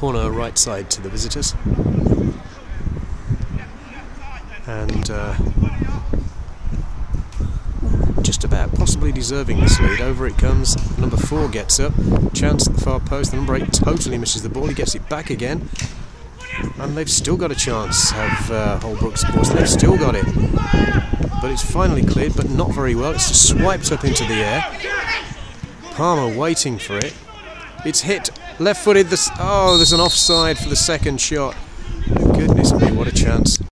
corner right side to the visitors. And just about possibly deserving this lead. Over it comes. Number 4 gets up. Chance at the far post. The number 8 totally misses the ball. He gets it back again. And they've still got a chance of Holbrook Sports. They've still got it. But it's finally cleared, but not very well. It's just swiped up into the air. Palmer waiting for it. It's hit. Left-footed. Oh, there's an offside for the second shot. Goodness me, what a chance.